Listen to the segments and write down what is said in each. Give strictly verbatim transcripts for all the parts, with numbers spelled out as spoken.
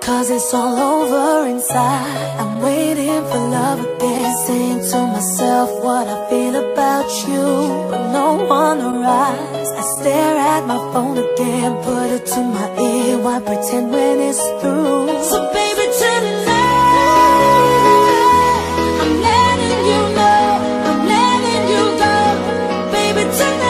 'cause it's all over inside. I'm waiting for love again, saying to myself what I feel about you, but no one arrives. I stare at my phone again, put it to my ear, why pretend when it's through? So baby, tonight I'm letting you know, I'm letting you go. Baby, tonight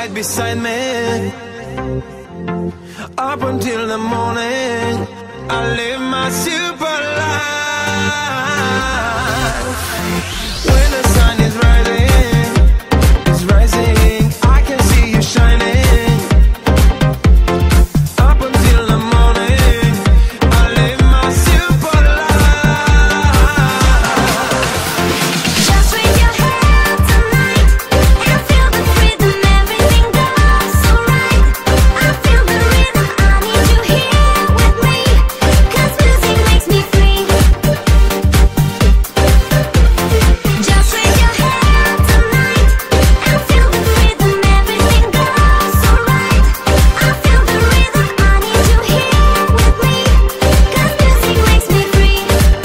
right beside me. Up until the morning, I live my super life. When the sun is rising, it's rising, I can see you shining. Up until the morning, I live my super life. Just raise your hand tonight and feel the rhythm, everything goes so right. I feel the rhythm, I need you here with me, 'cause music makes me free. Just raise your hand tonight and feel the rhythm, everything goes so right. I feel the rhythm, I need you here with me, 'cause music makes me free.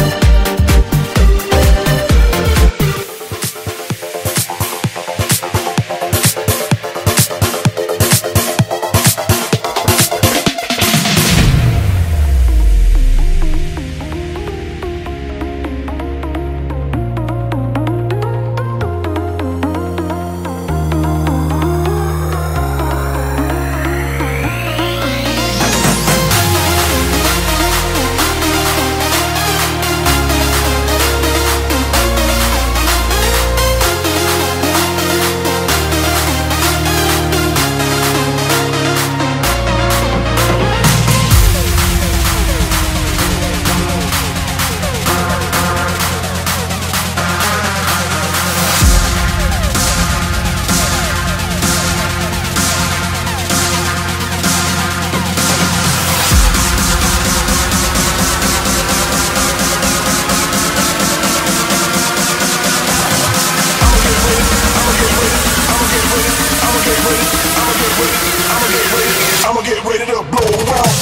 I'ma get ready to blow around.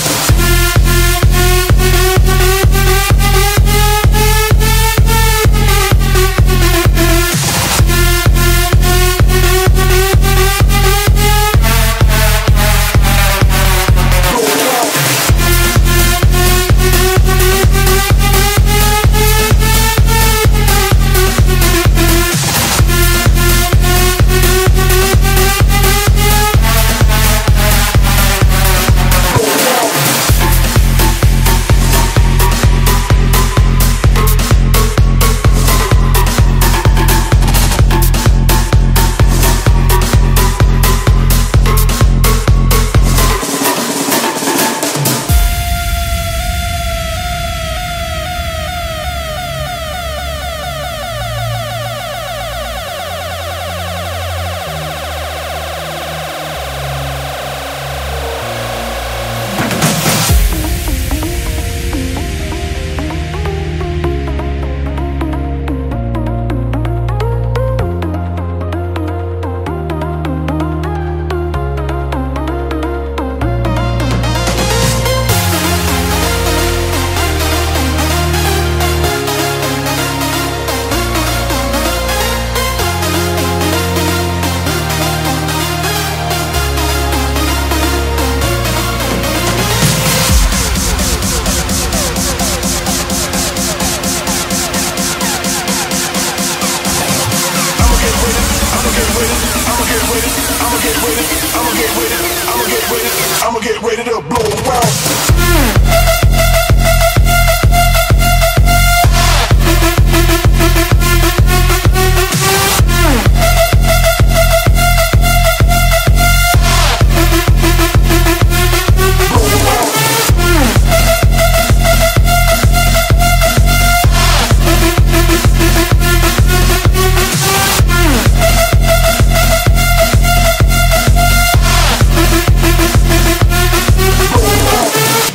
I'ma get ready to blow around. Blow around.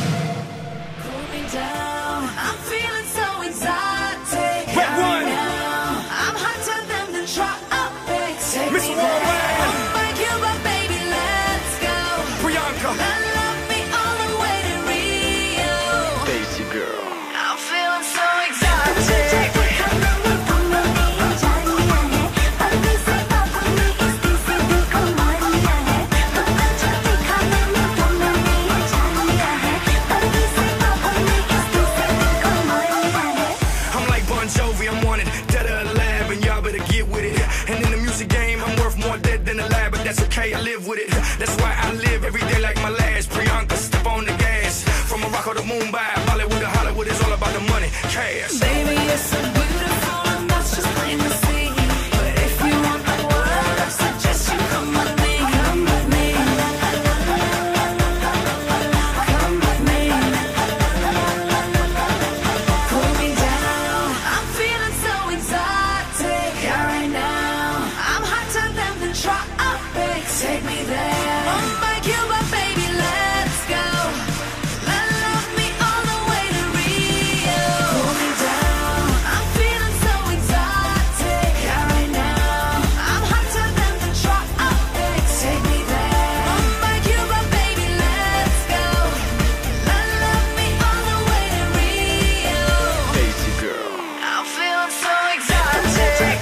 it. That's why I live every day like my last. Priyanka, step on the gas. From Morocco to Mumbai, Bollywood to Hollywood, it's all about the money, cash. Baby, you're so beautiful and that's just plain to see. But if you want the world, I suggest you come with me. Come with me. Come with me. Pull me down. I'm feeling so exotic. Yeah, right now I'm hotter than the tropics. Take me there. On my Cuba, baby, let's go. Let love me all the way to Rio. Pull me down. I'm feeling so exotic. Yeah, right now I'm hotter than the tropics. Take me there. On my Cuba, baby, let's go. Let love me all the way to Rio. Lazy girl. I'm feeling so exotic.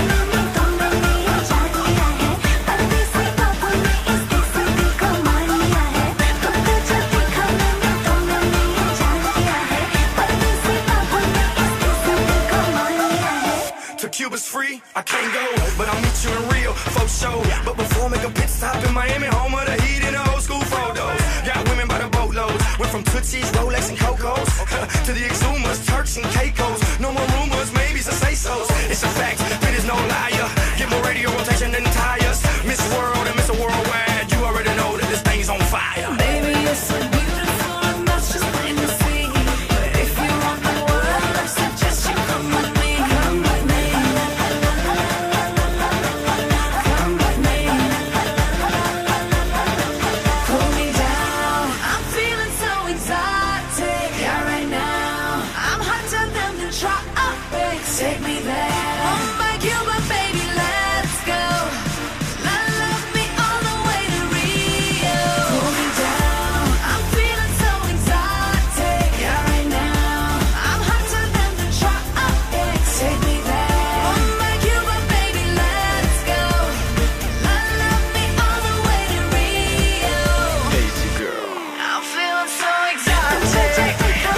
To Cuba's free, I can't go, but I'll meet you in Rio, for sure. But before I make a pit stop in Miami, home of the heat and the old school photos. Got women by the boatloads, went from Tootsies, Rolex and Cocos to the Exumas, Turks and Caicos. No more rumors, maybes or say-sos. It's a fact, it is no liar. Get more radio rotation than tires. Miss World and Mister Worldwide, you already know that this thing's on fire. Baby, you're so beautiful and that's just plain to see. But if you want the world, I suggest you come with me. Come with me. Come with me. Pull me down. I'm feeling so exotic. Yeah, right now I'm hotter than the tropics. Take me there. On my Cuba, baby, let's go. Let love me all the way to Rio. Pull me down. I'm feeling so exotic. Yeah, right now I'm hotter than the tropics. Take me there. On my Cuba, baby, let's go. Let love me all the way to Rio. Lazy girl. I'm feeling so exotic.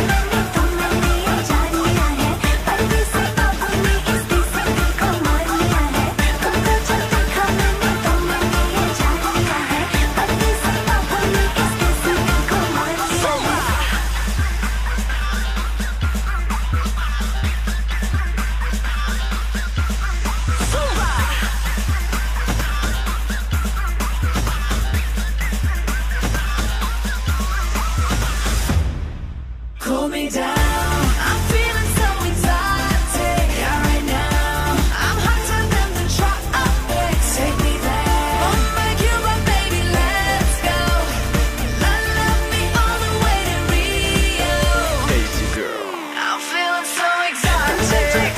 Cool me down. I'm feeling so exotic. Yeah, right now I'm hotter than the tropics. Take me there. On my Cuba, baby, let's go. Let love me all the way to Rio. Lazy girl. I'm feeling so exotic.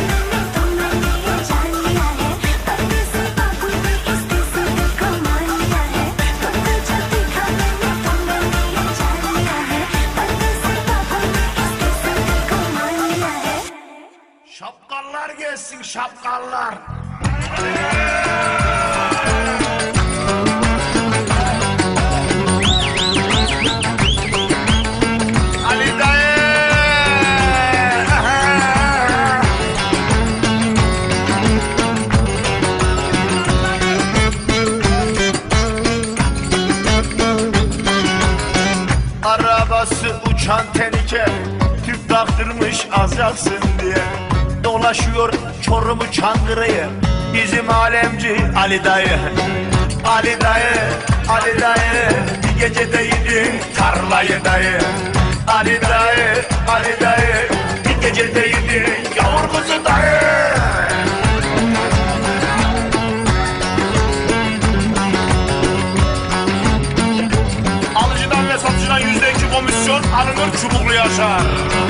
Şapkallar gelsin, şapkallar. Ali dayı. Arabası uçan tenike, tüp taktırmış az yaksın diye. Dolaşıyor Çorum'u Çankırı'yı bizim alemci Ali dayı. Ali dayı, Ali dayı, bir gecede yedin tarlayı dayı. Ali dayı, Ali dayı, bir gecede yedin yavur kuzu dayı. Alıcıdan ve satıcıdan yüzde iki komisyon alınır, çubuklu yaşar.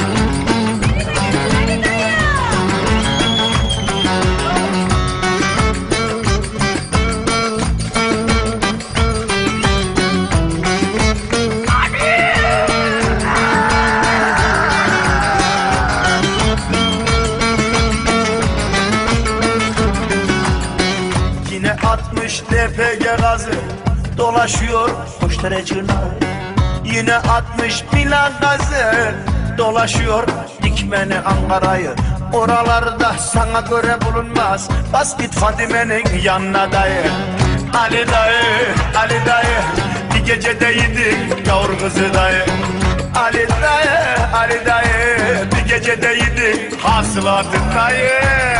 Yine atmış D P G gazı, dolaşıyor Koçderecina. Yine atmış Milan gazı, dolaşıyor Dikmeni Ankara'yı. Oralarda sana göre bulunmaz, bas git Fadime'nin yanına dayı. Ali dayı, Ali dayı, bir gecede yedik gavur kızı dayı. Ali dayı, Ali dayı, bir gecede yedik hasılatı dayı.